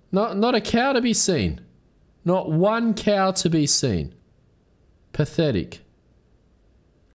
Not a cow to be seen. Not one cow to be seen. Pathetic.